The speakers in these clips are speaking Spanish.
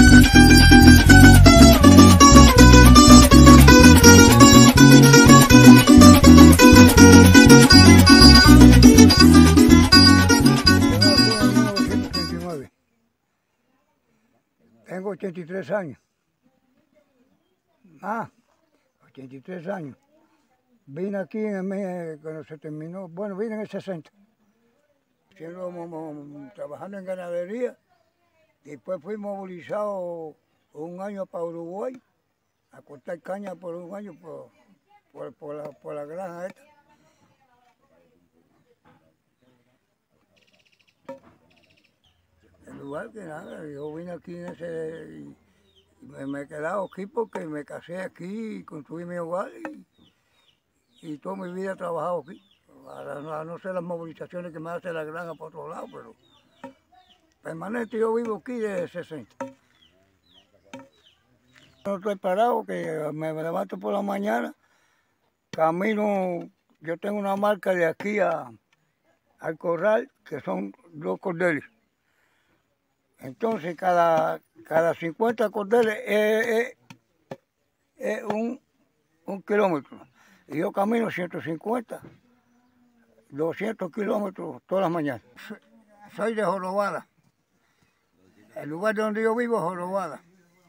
Tengo 83 años. 83 años. Vine aquí cuando se terminó, bueno, vine en el 60. Trabajando en ganadería. Después fui movilizado un año para Uruguay, a cortar caña por un año por la granja esta. En lugar que nada, yo vine aquí y me he quedado aquí porque me casé aquí y construí mi hogar y toda mi vida he trabajado aquí. Ahora no sé las movilizaciones que me hace la granja por otro lado, pero permanente yo vivo aquí desde 60. No estoy parado, que me levanto por la mañana, camino, yo tengo una marca de aquí al corral, que son 2 cordeles. Entonces cada 50 cordeles es un kilómetro. Y yo camino 150, 200 kilómetros todas las mañanas. Soy de Jorobada. El lugar donde yo vivo es Jorobada.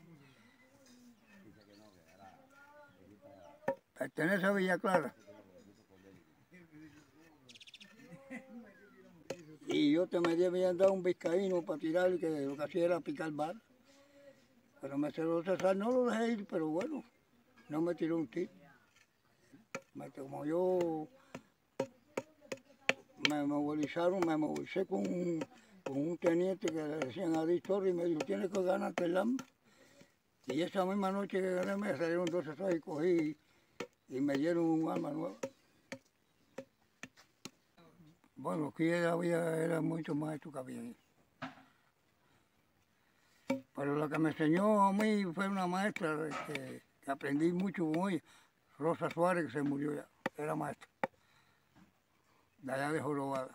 Pertenece a Villa Clara. Y yo me habían dado un vizcaíno para tirar, que lo que hacía era picar bar. Pero me cerró César, no lo dejé ir, pero bueno, no me tiró un tiro. Como yo me movilicé con un teniente que le decían a Torres y me dijo, tienes que ganarte el hambre. Y esa misma noche que gané me salieron 12 y cogí y me dieron un arma nueva. Bueno, aquí era mucho más esto que había ahí. Pero lo que me enseñó a mí fue una maestra que aprendí mucho con ella, Rosa Suárez, que se murió ya, era maestra, de allá de Jorobada.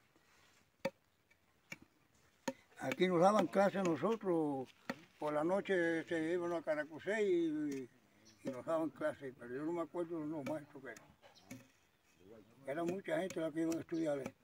Aquí nos daban clases a nosotros, por la noche se iban a Caracusé y nos daban clases, pero yo no me acuerdo de los maestros que eran. Era mucha gente la que iban a estudiar.